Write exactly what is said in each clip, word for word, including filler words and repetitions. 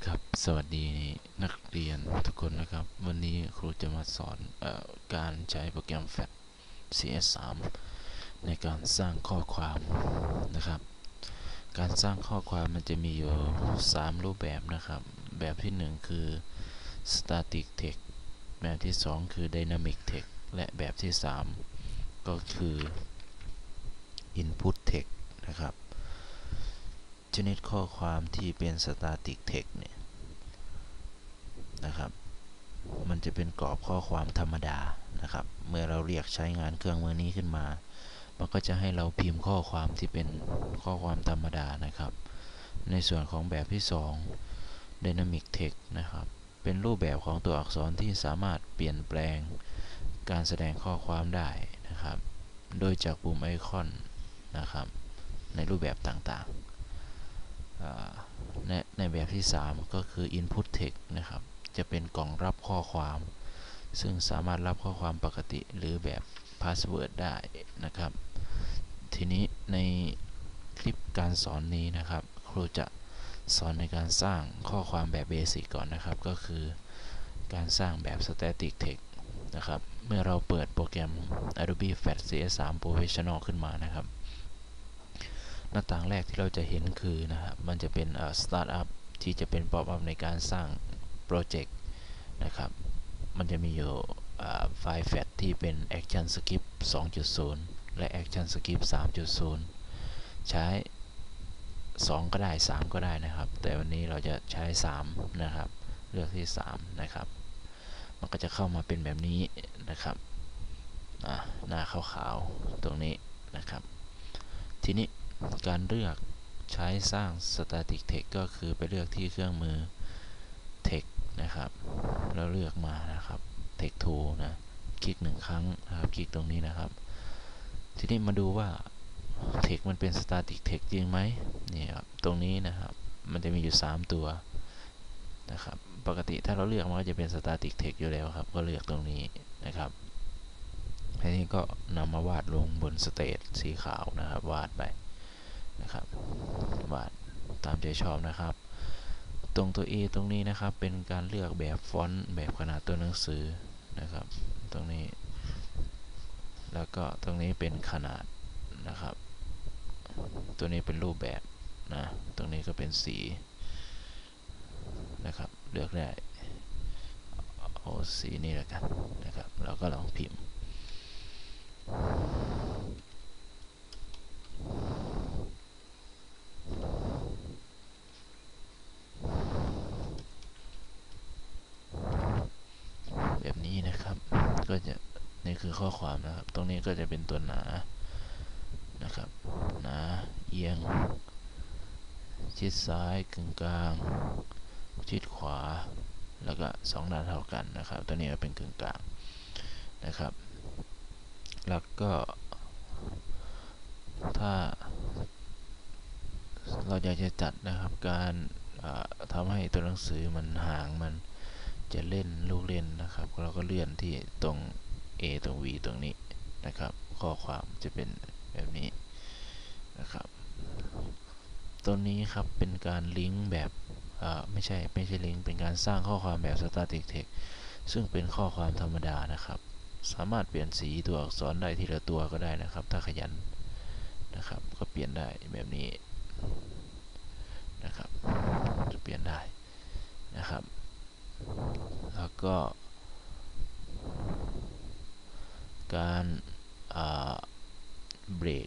ครับสวัสดีนักเรียนทุกคนนะครับวันนี้ครูจะมาสอนเออการใช้โปรแกรม แฟลช ซี เอส สาม ในการสร้างข้อความนะครับการสร้างข้อความมันจะมีอยู่สามรูปแบบนะครับแบบที่หนึ่งคือ static text แบบที่สองคือ dynamic text และแบบที่สามก็คือ input text นะครับชนิดข้อความที่เป็น static text เนี่ยนะครับมันจะเป็นกรอบข้อความธรรมดานะครับเมื่อเราเรียกใช้งานเครื่องมือนี้ขึ้นมามันก็จะให้เราพิมพ์ข้อความที่เป็นข้อความธรรมดานะครับในส่วนของแบบที่สอง Dynamic Text นะครับเป็นรูปแบบของตัวอักษรที่สามารถเปลี่ยนแปลงการแสดงข้อความได้นะครับโดยจากปุ่มไอคอนนะครับในรูปแบบต่างๆในในแบบที่สามก็คือ Input Text นะครับจะเป็นกล่องรับข้อความซึ่งสามารถรับข้อความปกติหรือแบบพาสเวิร์ดได้นะครับทีนี้ในคลิปการสอนนี้นะครับครูจะสอนในการสร้างข้อความแบบเบสิกก่อนนะครับก็คือการสร้างแบบ static text นะครับเมื่อเราเปิดโปรแกรม Adobe Flash ซี เอส สาม Professional ขึ้นมานะครับหน้าต่างแรกที่เราจะเห็นคือนะครับมันจะเป็น Startup ที่จะเป็น Pop up ในการสร้างโปรเจกต์นะครับมันจะมีอยู่ไฟล์ แฟลช ที่เป็น Action Script สองจุดศูนย์ และ Action Script สามจุดศูนย์ ใช้สองก็ได้สามก็ได้นะครับแต่วันนี้เราจะใช้สามนะครับเลือกที่สามนะครับมันก็จะเข้ามาเป็นแบบนี้นะครับหน้าขาวๆตรงนี้นะครับทีนี้การเลือกใช้สร้าง static text ก็คือไปเลือกที่เครื่องมือ text นะครับแล้วเลือกมานะครับ text tool นะคลิกหนึ่งครั้งนะครับคลิกตรงนี้นะครับทีนี้มาดูว่า text มันเป็น static text จริงไหมนี่ครับตรงนี้นะครับมันจะมีอยู่สามตัวนะครับปกติถ้าเราเลือกมันก็จะเป็น static text อยู่แล้วครับก็เลือกตรงนี้นะครับทีนี้ก็นำมาวาดลงบนสเตจสีขาวนะครับวาดไปนะครับวาดตามใจชอบนะครับตรงตัว A ตรงนี้นะครับเป็นการเลือกแบบฟอนต์แบบขนาดตัวหนังสือนะครับตรงนี้แล้วก็ตรงนี้เป็นขนาดนะครับตัวนี้เป็นรูปแบบนะตรงนี้ก็เป็นสีนะครับเลือกได้เอาสีนี้แล้วกันนะครับแล้วก็ลองพิมพ์แบบนี้นะครับก็จะนี่คือข้อความนะครับตรงนี้ก็จะเป็นตัวหนานะครับหนาเอียงชิดซ้ายกึ่งกลางชิดขวาแล้วก็สองด้านเท่ากันนะครับตัวนี้เป็นกึ่งกลางนะครับแล้วก็ถ้าเราอยากจะจัดนะครับการทำให้ตัวหนังสือมันห่างมันจะเล่นลูกเล่นนะครับเราก็เลื่อนที่ตรง A ตรง V ตรงนี้นะครับข้อความจะเป็นแบบนี้นะครับตัวนี้ครับเป็นการลิงก์แบบไม่ใช่ไม่ใช่ลิงก์เป็นการสร้างข้อความแบบ static text ซึ่งเป็นข้อความธรรมดานะครับสามารถเปลี่ยนสีตัวอักษรได้ทีละตัวก็ได้นะครับถ้าขยันนะครับก็เปลี่ยนได้แบบนี้นะครับจะเปลี่ยนได้นะครับแล้วก็การเบรก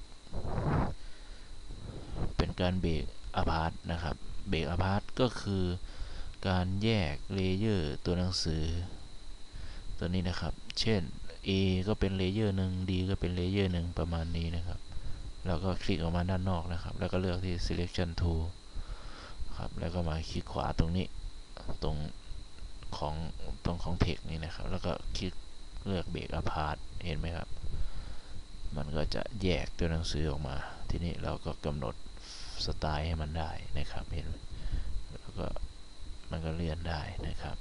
เป็นการเบรกอพาร์ตนะครับเบรกอพาร์ตก็คือการแยกเลเยอร์ตัวหนังสือตัวนี้นะครับเช่น A ก็เป็นเลเยอร์หนึ่ง D ก็เป็นเลเยอร์หนึ่งประมาณนี้นะครับแล้วก็คลิกออกมาด้านนอกนะครับแล้วก็เลือกที่ selection tool ครับแล้วก็มาคลิกขวาตรงนี้ตรงของตรงของ text นี่นะครับแล้วก็คลิกเลือกเบรกอพาร์ตเห็นไหมครับมันก็จะแยกตัวหนังสือออกมาทีนี้เราก็กำหนดสไตล์ให้มันได้นะครับเห็นแล้วก็มันก็เลื่อนได้นะครับ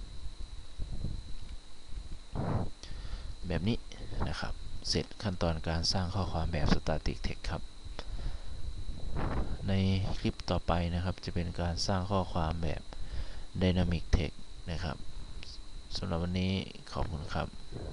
แบบนี้นะครับเสร็จขั้นตอนการสร้างข้อความแบบ static text ครับในคลิปต่อไปนะครับจะเป็นการสร้างข้อความแบบ Dynamic Text นะครับสำหรับวันนี้ขอบคุณครับ